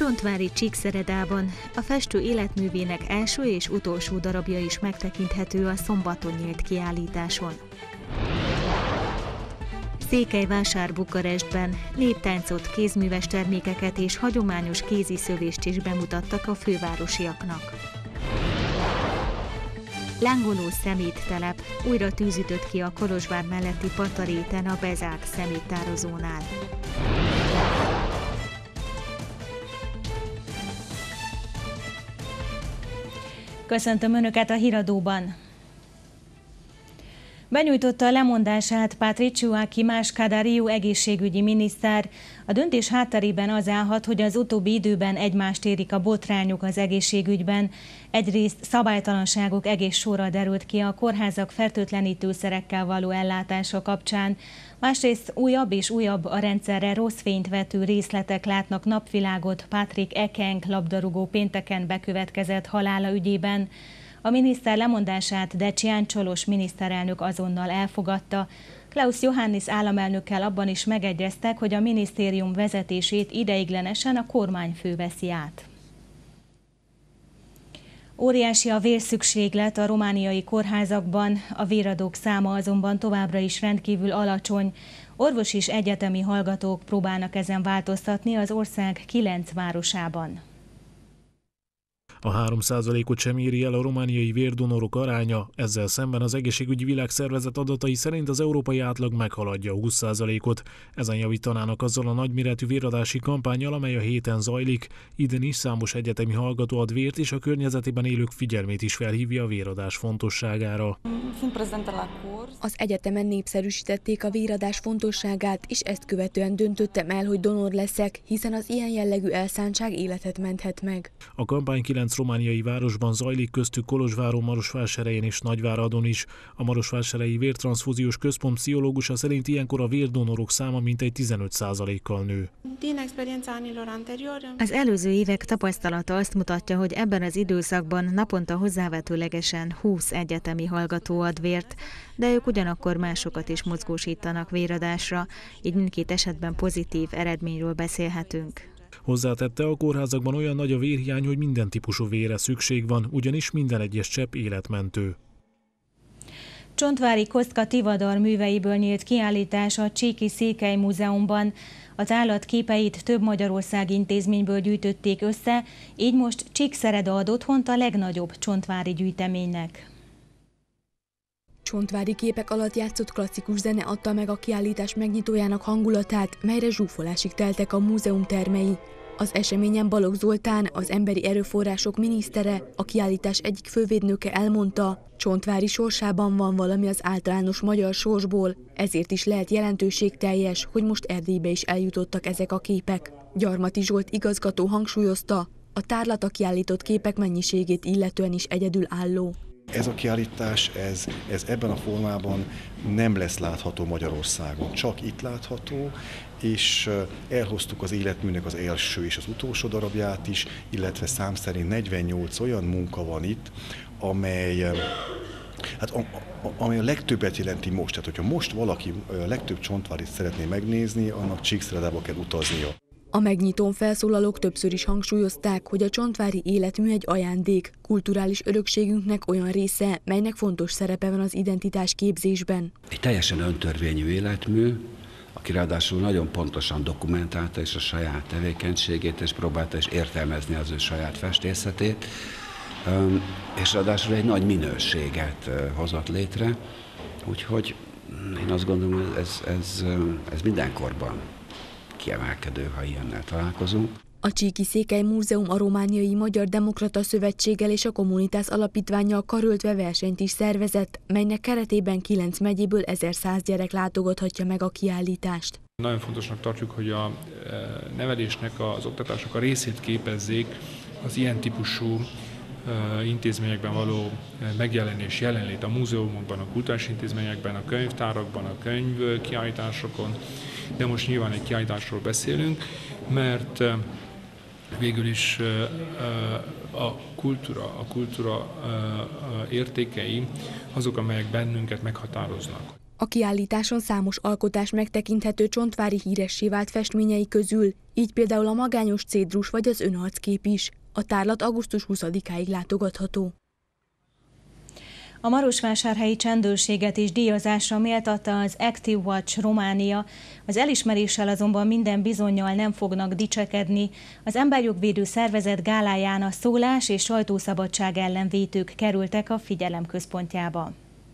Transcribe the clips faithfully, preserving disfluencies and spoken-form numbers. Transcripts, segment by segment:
Csontvári Csíkszeredában a festő életművének első és utolsó darabja is megtekinthető a szombaton nyílt kiállításon. Székelyvásár Bukarestben néptáncot, kézműves termékeket és hagyományos kéziszövést is bemutattak a fővárosiaknak. Lángoló szeméttelep újra tűzütött ki a Kolozsvár melletti Pataréten a bezárt szeméttározónál. Köszöntöm Önöket a Híradóban! Benyújtotta a lemondását Patriciu Kimás-Kadariu egészségügyi miniszter. A döntés hátterében az állhat, hogy az utóbbi időben egymást érik a botrányok az egészségügyben. Egyrészt szabálytalanságok egész sorra derült ki a kórházak fertőtlenítőszerekkel való ellátása kapcsán, másrészt újabb és újabb a rendszerre rossz fényt vető részletek látnak napvilágot Patrick Ekeng labdarúgó pénteken bekövetkezett halála ügyében. A miniszter lemondását Decsián Csolos miniszterelnök azonnal elfogadta. Klaus Johannis államelnökkel abban is megegyeztek, hogy a minisztérium vezetését ideiglenesen a kormányfő veszi át. Óriási a vérszükséglet a romániai kórházakban, a véradók száma azonban továbbra is rendkívül alacsony. Orvos és egyetemi hallgatók próbálnak ezen változtatni az ország kilenc városában. A három százalékot sem éri el a romániai vérdonorok aránya, ezzel szemben az Egészségügyi Világszervezet adatai szerint az európai átlag meghaladja a húsz százalékot. Ezen javítanának azzal a nagyméretű véradási kampánnyal, amely a héten zajlik. Idén is számos egyetemi hallgató ad vért, és a környezetében élők figyelmét is felhívja a véradás fontosságára. Az egyetemen népszerűsítették a véradás fontosságát, és ezt követően döntöttem el, hogy donor leszek, hiszen az ilyen jellegű elszántság életet menthet meg. A kampány kilenc romániai városban zajlik, köztük Kolozsváron, Marosvásárhelyen és Nagyváradon is. A Marosvásárhelyi Vértranszfúziós Központ pszichológusa szerint ilyenkor a vérdonorok száma mintegy tizenöt százalékkal nő. Az előző évek tapasztalata azt mutatja, hogy ebben az időszakban naponta hozzávetőlegesen húsz egyetemi hallgató ad vért, de ők ugyanakkor másokat is mozgósítanak véradásra, így mindkét esetben pozitív eredményről beszélhetünk. Hozzátette, a kórházakban olyan nagy a vérhiány, hogy minden típusú vérre szükség van, ugyanis minden egyes csepp életmentő. Csontvári Kosztka Tivadar műveiből nyílt kiállítás a Csíki Székely Múzeumban. Az állat képeit több magyarországi intézményből gyűjtötték össze, így most Csíkszereda ad otthont a legnagyobb csontvári gyűjteménynek. Csontvári képek alatt játszott klasszikus zene adta meg a kiállítás megnyitójának hangulatát, melyre zsúfolásig teltek a múzeum termei. Az eseményen Balogh Zoltán, az emberi erőforrások minisztere, a kiállítás egyik fővédnöke elmondta, Csontvári sorsában van valami az általános magyar sorsból, ezért is lehet jelentőségteljes, hogy most Erdélybe is eljutottak ezek a képek. Gyarmati Zsolt igazgató hangsúlyozta, a tárlata kiállított képek mennyiségét illetően is egyedülálló. Ez a kiállítás, ez, ez ebben a formában nem lesz látható Magyarországon, csak itt látható, és elhoztuk az életműnek az első és az utolsó darabját is, illetve szám szerint negyvennyolc olyan munka van itt, amely, hát a, a, amely a legtöbbet jelenti most. Tehát, hogyha most valaki a legtöbb Csontvárit szeretné megnézni, annak Csíkszeredába kell utaznia. A megnyitón felszólalók többször is hangsúlyozták, hogy a csontvári életmű egy ajándék, kulturális örökségünknek olyan része, melynek fontos szerepe van az identitás képzésben. Egy teljesen öntörvényű életmű, aki ráadásul nagyon pontosan dokumentálta is a saját tevékenységét, és próbálta is értelmezni az ő saját festészetét, és ráadásul egy nagy minőséget hozott létre, úgyhogy én azt gondolom, hogy ez, ez, ez mindenkorban kiemelkedő, ha ilyennel találkozunk. A Csíki Székely Múzeum a Romániai Magyar Demokrata Szövetséggel és a Kommunitás Alapítvánnyal karöltve versenyt is szervezett, melynek keretében kilenc megyéből ezerszáz gyerek látogathatja meg a kiállítást. Nagyon fontosnak tartjuk, hogy a nevelésnek, az oktatásnak a részét képezzék az ilyen típusú intézményekben való megjelenés, jelenlét a múzeumokban, a kulturális intézményekben, a könyvtárakban, a könyvkiállításokon, de most nyilván egy kiállításról beszélünk, mert végül is a kultúra, a kultúra értékei azok, amelyek bennünket meghatároznak. A kiállításon számos alkotás megtekinthető Csontváry híressé vált festményei közül, így például a magányos cédrus vagy az önarckép is. A tárlat augusztus huszadikáig látogatható. A marosvásárhelyi csendőrséget is díjazásra méltatta az Active Watch Románia, az elismeréssel azonban minden bizonnyal nem fognak dicsekedni. Az emberjogvédő szervezet gáláján a szólás és sajtószabadság ellen vétők kerültek a figyelem központjába.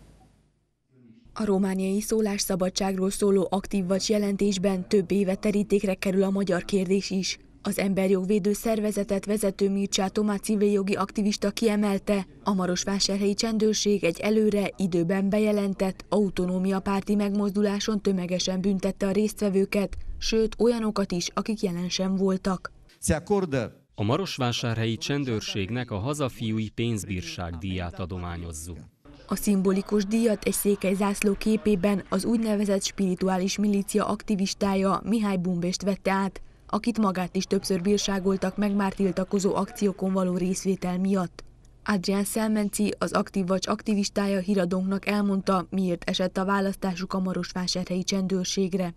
A romániai szólásszabadságról szóló Active Watch jelentésben több éve terítékre kerül a magyar kérdés is. Az emberjogvédő szervezetet vezető Mircea Toma civiljogi aktivista kiemelte, a marosvásárhelyi csendőrség egy előre, időben bejelentett autonómiapárti megmozduláson tömegesen büntette a résztvevőket, sőt olyanokat is, akik jelen sem voltak. A marosvásárhelyi csendőrségnek a hazafiúi pénzbírság díját adományozzuk. A szimbolikus díjat egy székely zászló képében az úgynevezett spirituális milícia aktivistája Mihály Bumbést vette át, akit magát is többször bírságoltak meg már tiltakozó akciókon való részvétel miatt. Adrián Szelmenci, az Active Watch aktivistája híradónknak elmondta, miért esett a választásuk a marosvásárhelyi csendőrségre.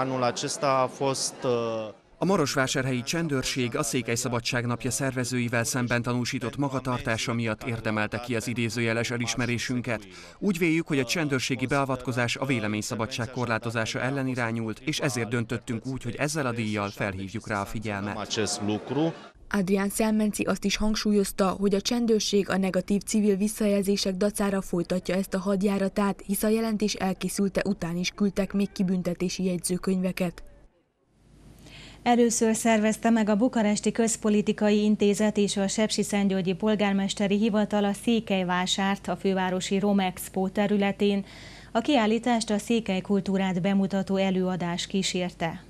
A marosvásárhelyi csendőrség a Székelyszabadság napja szervezőivel szemben tanúsított magatartása miatt érdemelte ki az idézőjeles elismerésünket. Úgy véljük, hogy a csendőrségi beavatkozás a véleményszabadság korlátozása ellen irányult, és ezért döntöttünk úgy, hogy ezzel a díjjal felhívjuk rá a figyelmet. Adrián Szelmenci azt is hangsúlyozta, hogy a csendőrség a negatív civil visszajelzések dacára folytatja ezt a hadjáratát, hisz a jelentés elkészülte után is küldtek még kibüntetési jegyzőkönyveket. Először szervezte meg a Bukaresti Közpolitikai Intézet és a Sepsiszentgyörgyi Polgármesteri Hivatal a Székelyvásárt a fővárosi Romexpo területén. A kiállítást a székely kultúrát bemutató előadás kísérte.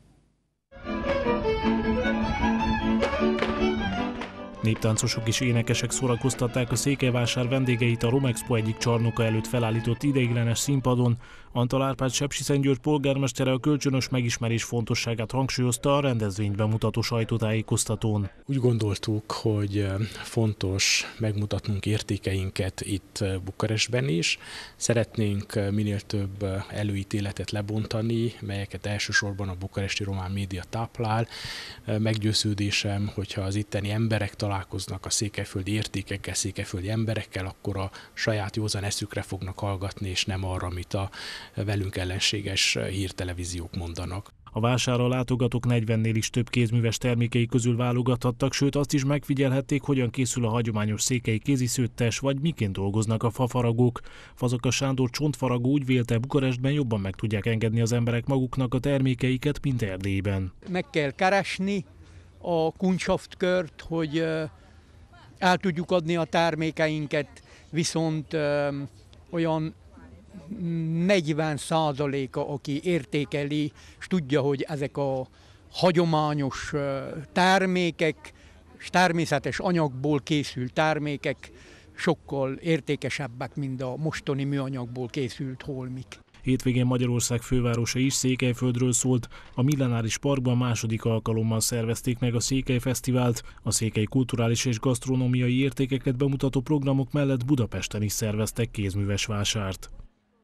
Néptáncosok és énekesek szórakoztatták a Székelyvásár vendégeit a Romexpo egyik csarnoka előtt felállított ideiglenes színpadon. Antal Árpád Sepsiszentgyörgy polgármestere a kölcsönös megismerés fontosságát hangsúlyozta a rendezvényt bemutató sajtótájékoztatón. Úgy gondoltuk, hogy fontos megmutatnunk értékeinket itt Bukarestben is. Szeretnénk minél több előítéletet lebontani, melyeket elsősorban a bukaresti román média táplál. Meggyőződésem, hogyha az itteni emberek találkoznak a székelyföldi értékekkel, székelyföldi emberekkel, akkor a saját józan eszükre fognak hallgatni, és nem arra, amit a velünk ellenséges hírtelevíziók mondanak. A vásárra látogatók negyvennél is több kézműves termékei közül válogathattak, sőt azt is megfigyelhették, hogyan készül a hagyományos székely kéziszőttes, vagy miként dolgoznak a fafaragók. Fazakas Sándor csontfaragó úgy vélte, Bukarestben jobban meg tudják engedni az emberek maguknak a termékeiket, mint Erdélyben. Meg kell keresni a kuncsaftkört, hogy el tudjuk adni a termékeinket, viszont olyan negyven százaléka, aki értékeli, és tudja, hogy ezek a hagyományos termékek, és természetes anyagból készült termékek sokkal értékesebbek, mint a mostani műanyagból készült holmik. Hétvégén Magyarország fővárosa is Székelyföldről szólt. A Millenáris Parkban második alkalommal szervezték meg a Székely Fesztivált. A székely kulturális és gasztronómiai értékeket bemutató programok mellett Budapesten is szerveztek kézműves vásárt.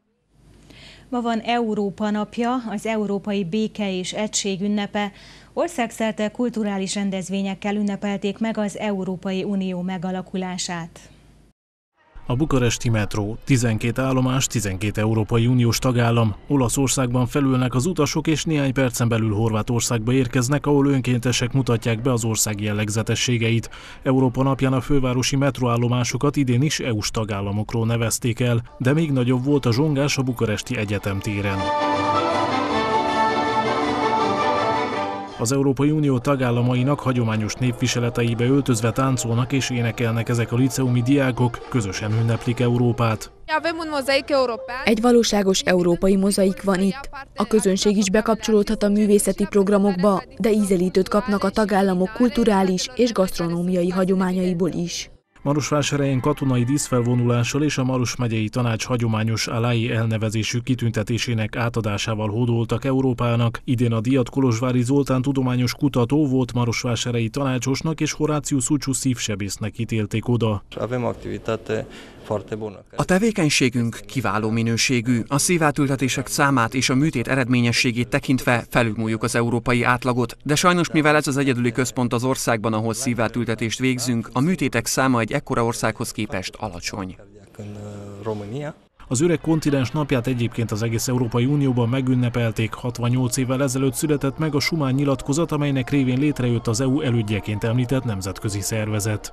Ma van Európa napja, az Európai Béke és Egység ünnepe. Országszerte kulturális rendezvényekkel ünnepelték meg az Európai Unió megalakulását. A bukaresti metró, tizenkét állomás, tizenkét Európai Uniós tagállam. Olaszországban felülnek az utasok, és néhány percen belül Horvátországba érkeznek, ahol önkéntesek mutatják be az ország jellegzetességeit. Európa napján a fővárosi metróállomásokat idén is é u-s tagállamokról nevezték el, de még nagyobb volt a zsongás a bukaresti Egyetem téren. Az Európai Unió tagállamainak hagyományos népviseleteibe öltözve táncolnak és énekelnek ezek a liceumi diákok, közösen ünneplik Európát. Egy valóságos európai mozaik van itt. A közönség is bekapcsolódhat a művészeti programokba, de ízelítőt kapnak a tagállamok kulturális és gasztronómiai hagyományaiból is. Marosvásárhelyen katonai díszfelvonulással és a Maros megyei tanács hagyományos alái elnevezésű kitüntetésének átadásával hódoltak Európának. Idén a díjat Kolozsvári Zoltán tudományos kutató, volt marosvásárhelyi tanácsosnak és Horácius Ucsiu szívsebésznek ítélték oda. A tevékenységünk kiváló minőségű, a szívátültetések számát és a műtét eredményességét tekintve felülmúljuk az európai átlagot, de sajnos mivel ez az egyedüli központ az országban, ahol szívátültetést végzünk, a műtétek száma egy ekkora országhoz képest alacsony. Az Öreg Kontinens napját egyébként az egész Európai Unióban megünnepelték. hatvannyolc évvel ezelőtt született meg a Schuman nyilatkozat, amelynek révén létrejött az é u elődjeként említett nemzetközi szervezet.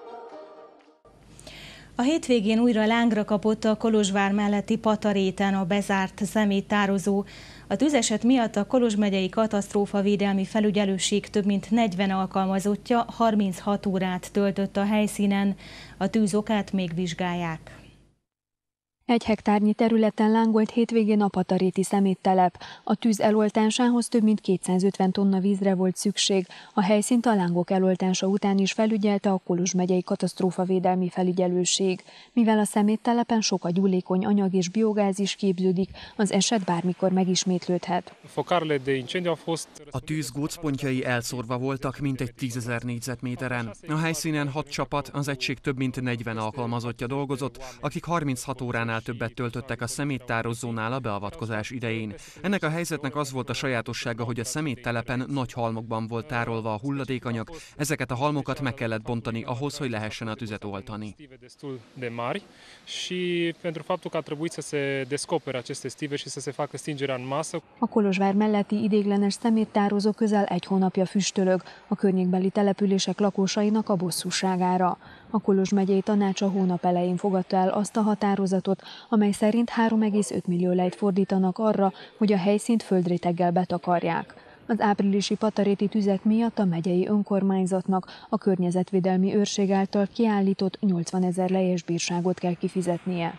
A hétvégén újra lángra kapott a Kolozsvár melletti Pataréten a bezárt szeméttározó. A tűzeset miatt a Kolozs megyei katasztrófavédelmi felügyelőség több mint negyven alkalmazottja harminchat órát töltött a helyszínen. A tűz okát még vizsgálják. Egy hektárnyi területen lángolt hétvégén a pataréti szeméttelep. A tűz eloltásához több mint kétszázötven tonna vízre volt szükség. A helyszínt a lángok eloltása után is felügyelte a Kolozs megyei katasztrófavédelmi felügyelőség. Mivel a szeméttelepen sok a gyúlékony anyag és biogáz is képződik, az eset bármikor megismétlődhet. A tűz gócpontjai elszórva voltak mintegy tízezer négyzetméteren. A helyszínen hat csapat, az egység több mint negyven alkalmazottja dolgozott, akik harminchat óránál többet töltöttek a szeméttározónál a beavatkozás idején. Ennek a helyzetnek az volt a sajátossága, hogy a szeméttelepen nagy halmokban volt tárolva a hulladékanyag, ezeket a halmokat meg kellett bontani ahhoz, hogy lehessen a tüzet oltani. A Kolozsvár melletti ideiglenes szeméttározó közel egy hónapja füstölög a környékbeli települések lakosainak a bosszúságára. A Kolozs megyei tanács a hónap elején fogadta el azt a határozatot, amely szerint három egész öt millió lejt fordítanak arra, hogy a helyszínt földréteggel betakarják. Az áprilisi pataréti tüzek miatt a megyei önkormányzatnak a környezetvédelmi őrség által kiállított nyolcvanezer lejes bírságot kell kifizetnie.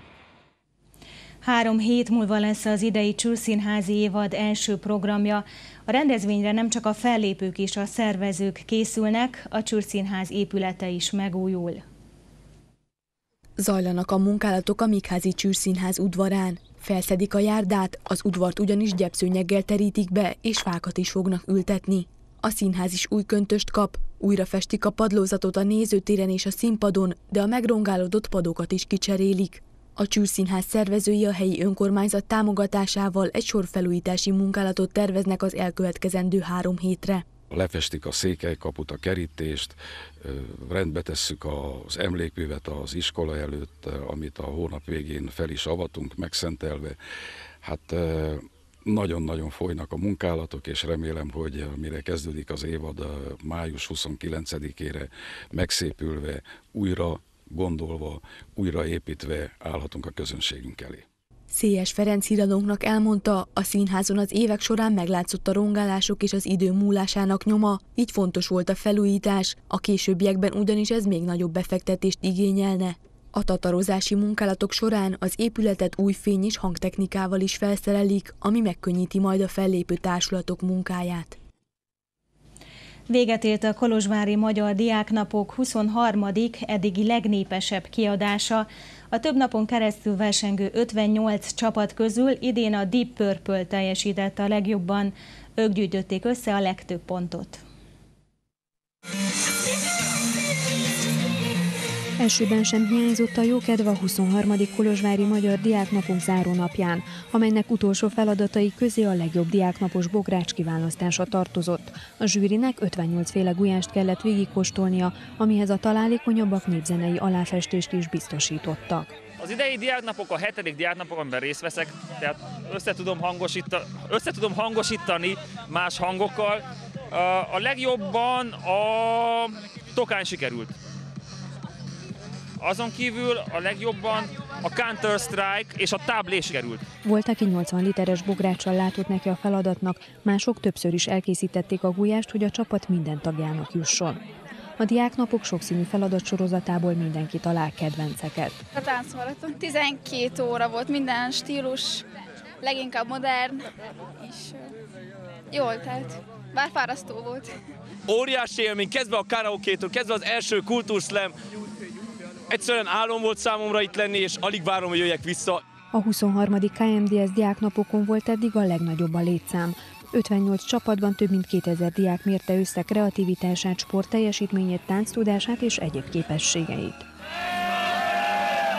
Három hét múlva lesz az idei Csúrszínházi évad első programja. A rendezvényre nem csak a fellépők és a szervezők készülnek, a Csúrszínház épülete is megújul. Zajlanak a munkálatok a Mikházy Csúrszínház udvarán. Felszedik a járdát, az udvart ugyanis gyepszőnyeggel terítik be, és fákat is fognak ültetni. A színház is új köntöst kap, újra festik a padlózatot a nézőtéren és a színpadon, de a megrongálódott padokat is kicserélik. A Csúrszínház szervezői a helyi önkormányzat támogatásával egy sor felújítási munkálatot terveznek az elkövetkezendő három hétre. Lefestik a székelykaput, a kerítést, rendbe tesszük az emlékművet az iskola előtt, amit a hónap végén fel is avatunk, megszentelve. Hát nagyon-nagyon folynak a munkálatok, és remélem, hogy mire kezdődik az évad, május huszonkilencedikére megszépülve, újra gondolva, újraépítve állhatunk a közönségünk elé. Szélyes Ferenc híradónknak elmondta, a színházon az évek során meglátszott a rongálások és az idő múlásának nyoma, így fontos volt a felújítás, a későbbiekben ugyanis ez még nagyobb befektetést igényelne. A tatarozási munkálatok során az épületet új fény és hangtechnikával is felszerelik, ami megkönnyíti majd a fellépő társulatok munkáját. Véget ért a Kolozsvári Magyar Diáknapok huszonharmadik eddigi legnépesebb kiadása. A több napon keresztül versengő ötvennyolc csapat közül idén a Deep Purple teljesített a legjobban. Ők gyűjtötték össze a legtöbb pontot. Elsőben sem hiányzott a jókedv a huszonharmadik Kolozsvári Magyar Diáknapok zárónapján, amelynek utolsó feladatai közé a legjobb diáknapos bogrács kiválasztása tartozott. A zsűrinek ötvennyolc féle gulyást kellett végigkóstolnia, amihez a találékonyabbak népzenei aláfestést is biztosítottak. Az idei diáknapok a hetedik diáknapok, amiben részt veszek, tehát össze tudom, hangosítani, össze tudom hangosítani más hangokkal. A legjobban a tokány sikerült. Azon kívül a legjobban a Counter-Strike és a táblé sikerült. Volt, aki nyolcvan literes bográccsal látott neki a feladatnak, mások többször is elkészítették a gulyást, hogy a csapat minden tagjának jusson. A diáknapok sokszínű feladatsorozatából mindenki talál kedvenceket. A táncmaraton tizenkét óra volt, minden stílus, leginkább modern, és jól telt, bár fárasztó volt. Óriási élmény, kezdve a karaokétől, kezdve az első kultúrszlam. Egyszerűen álom volt számomra itt lenni, és alig várom, hogy jöjjek vissza. A huszonharmadik ká em dé es diáknapokon volt eddig a legnagyobb a létszám. ötvennyolc csapatban több mint kétezer diák mérte össze kreativitását, sportteljesítményét, tánctudását és egyéb képességeit.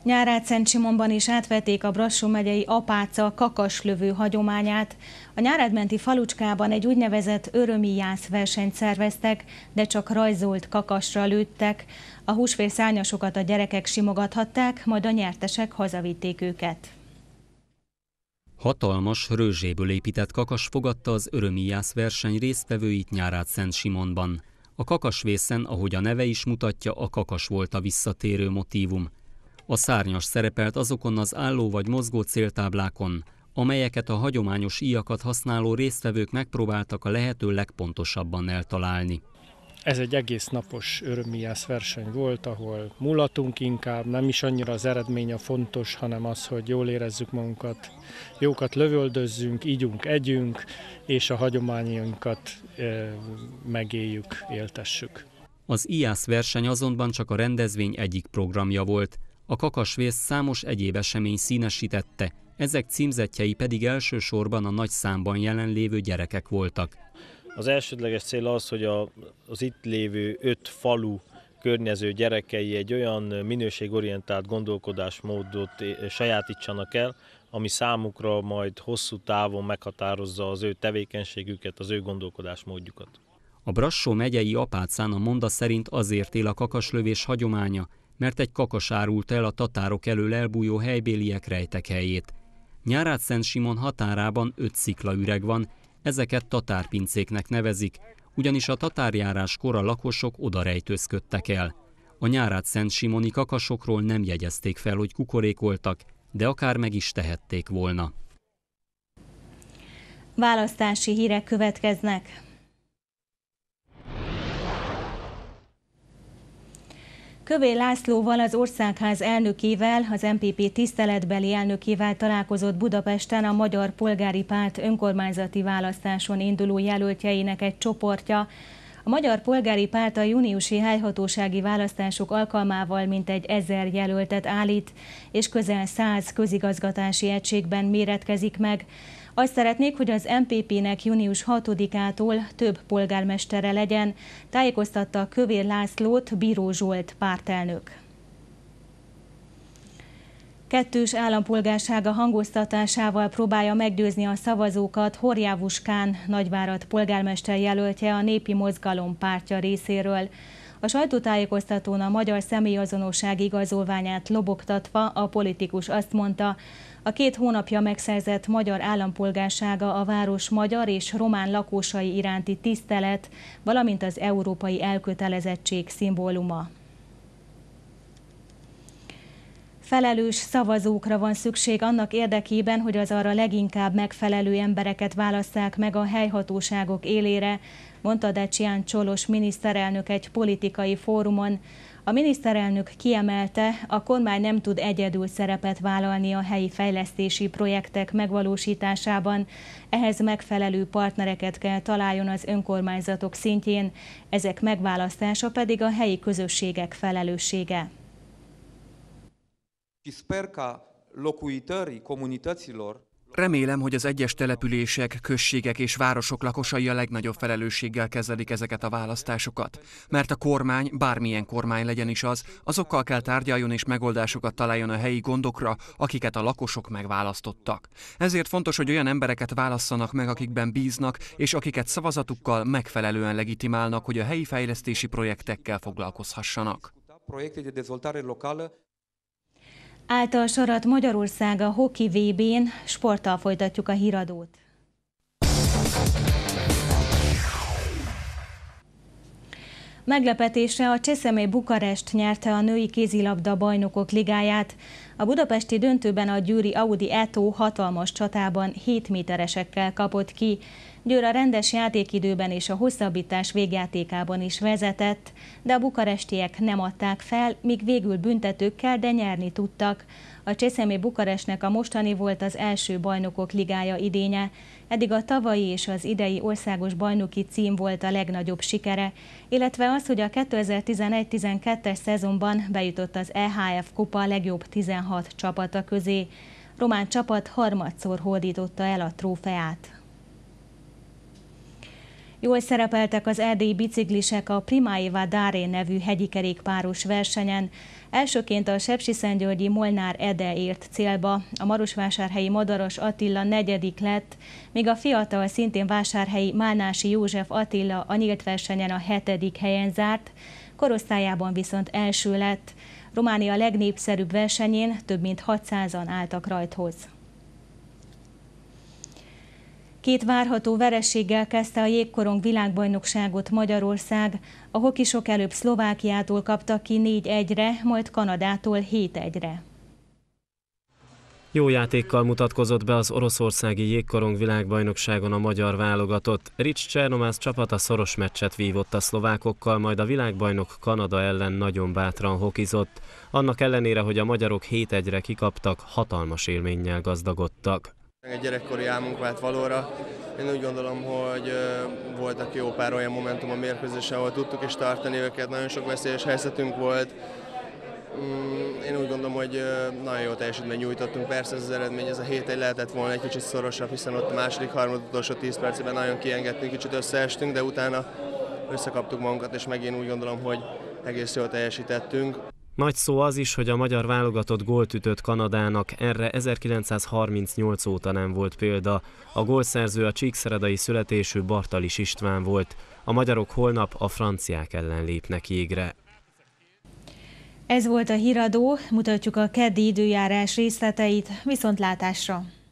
Nyárádszent-Simonban is átvették a Brassó megyei apáca kakaslövő hagyományát. A nyárádmenti falucskában egy úgynevezett örömijász versenyt szerveztek, de csak rajzolt kakasra lőttek. A húsvér szárnyasokat a gyerekek simogathatták, majd a nyertesek hazavitték őket. Hatalmas, rőzséből épített kakas fogadta az örömijász verseny résztvevőit Nyárádszent-Simonban. A kakasvészen, ahogy a neve is mutatja, a kakas volt a visszatérő motívum. A szárnyas szerepelt azokon az álló vagy mozgó céltáblákon, amelyeket a hagyományos íjakat használó résztvevők megpróbáltak a lehető legpontosabban eltalálni. Ez egy egész napos örömijász verseny volt, ahol mulatunk inkább, nem is annyira az eredmény a fontos, hanem az, hogy jól érezzük magunkat, jókat lövöldözzünk, ígyunk, együnk, és a hagyományainkat e, megéljük, éltessük. Az íjász verseny azonban csak a rendezvény egyik programja volt. A kakasvészt számos egyéb esemény színesítette, ezek címzettjei pedig elsősorban a nagy számban jelenlévő gyerekek voltak. Az elsődleges cél az, hogy a, az itt lévő öt falu környező gyerekei egy olyan minőségorientált gondolkodásmódot sajátítsanak el, ami számukra majd hosszú távon meghatározza az ő tevékenységüket, az ő gondolkodásmódjukat. A Brassó megyei apácán a monda szerint azért él a kakaslövés hagyománya, mert egy kakas árult el a tatárok elől elbújó helybéliek rejtekhelyét. Nyárádszent-Simon határában öt sziklaüreg van, ezeket tatárpincéknek nevezik, ugyanis a tatárjáráskor a lakosok oda rejtőzködtek el. A nyárádszent-simoni kakasokról nem jegyezték fel, hogy kukorékoltak, de akár meg is tehették volna. Választási hírek következnek. Kövér Lászlóval, az Országház elnökével, az em pé pé tiszteletbeli elnökével találkozott Budapesten a Magyar Polgári Párt önkormányzati választáson induló jelöltjeinek egy csoportja. A Magyar Polgári Párt a júniusi helyhatósági választások alkalmával mintegy ezer jelöltet állít, és közel száz közigazgatási egységben méretkezik meg. Azt szeretnék, hogy az em pé pének június hatodikától több polgármestere legyen, tájékoztatta Kövér Lászlót Bíró Zsolt pártelnök. Kettős állampolgársága hangoztatásával próbálja meggyőzni a szavazókat Horjáth Kán Nagyvárad polgármester jelöltje a Népi Mozgalom pártja részéről. A sajtótájékoztatón a magyar személyazonosság igazolványát lobogtatva a politikus azt mondta, a két hónapja megszerzett magyar állampolgársága a város magyar és román lakosai iránti tisztelet, valamint az európai elkötelezettség szimbóluma. Felelős szavazókra van szükség annak érdekében, hogy az arra leginkább megfelelő embereket válasszák meg a helyhatóságok élére, mondta Dacian Csolos miniszterelnök egy politikai fórumon. A miniszterelnök kiemelte, a kormány nem tud egyedül szerepet vállalni a helyi fejlesztési projektek megvalósításában, ehhez megfelelő partnereket kell találjon az önkormányzatok szintjén, ezek megválasztása pedig a helyi közösségek felelőssége. Remélem, hogy az egyes települések, községek és városok lakosai a legnagyobb felelősséggel kezelik ezeket a választásokat. Mert a kormány, bármilyen kormány legyen is az, azokkal kell tárgyaljon és megoldásokat találjon a helyi gondokra, akiket a lakosok megválasztottak. Ezért fontos, hogy olyan embereket válasszanak meg, akikben bíznak, és akiket szavazatukkal megfelelően legitimálnak, hogy a helyi fejlesztési projektekkel foglalkozhassanak. Állt a sarat Magyarország a hoki vé bén, sporttal folytatjuk a híradót. Meglepetésre a Cseszemé Bukarest nyerte a női kézilabda bajnokok ligáját. A budapesti döntőben a győri Audi Eto hatalmas csatában hét méteresekkel kapott ki. Győr a rendes játékidőben és a hosszabbítás végjátékában is vezetett, de a bukarestiek nem adták fel, míg végül büntetőkkel, de nyerni tudtak. A Cseszemé Bukarestnek a mostani volt az első bajnokok ligája idénye. Eddig a tavalyi és az idei országos bajnoki cím volt a legnagyobb sikere, illetve az, hogy a kétezer-tizenegy tizenkettes szezonban bejutott az é há ef kupa legjobb tizenhat csapata közé. Román csapat harmadszor hódította el a trófeát. Jól szerepeltek az erdélyi biciklisek a Primaeva Dare nevű hegyi kerékpáros versenyen. Elsőként a sepsiszentgyörgyi Molnár Ede ért célba, a marosvásárhelyi Madaras Attila negyedik lett, míg a fiatal, szintén vásárhelyi Málnási József Attila a nyílt versenyen a hetedik helyen zárt, korosztályában viszont első lett. Románia legnépszerűbb versenyén több mint hatszázan álltak rajthoz. Két várható vereséggel kezdte a jégkorong világbajnokságot Magyarország. A hokisok előbb Szlovákiától kaptak ki négy egyre, majd Kanadától hét egyre. Jó játékkal mutatkozott be az oroszországi jégkorong világbajnokságon a magyar válogatott. Rich Csernomász csapata szoros meccset vívott a szlovákokkal, majd a világbajnok Kanada ellen nagyon bátran hokizott. Annak ellenére, hogy a magyarok hét egyre kikaptak, hatalmas élménnyel gazdagodtak. Egy gyerekkori álmunk vált valóra. Én úgy gondolom, hogy voltak jó pár olyan momentum a mérkőzésen, ahol tudtuk is tartani őket, nagyon sok veszélyes helyzetünk volt. Én úgy gondolom, hogy nagyon jó teljesítményt nyújtottunk. Persze ez az eredmény, ez a hét egy lehetett volna egy kicsit szorosabb, hiszen ott a második, harmad utolsó tíz percben nagyon kiengedtünk, kicsit összeestünk, de utána összekaptuk magunkat, és megint úgy gondolom, hogy egész jól teljesítettünk. Nagy szó az is, hogy a magyar válogatott gólt ütött Kanadának, erre ezerkilencszázharmincnyolc óta nem volt példa. A gólszerző a csíkszeredai születésű Bartalis István volt. A magyarok holnap a franciák ellen lépnek jégre. Ez volt a híradó, mutatjuk a keddi időjárás részleteit, viszontlátásra!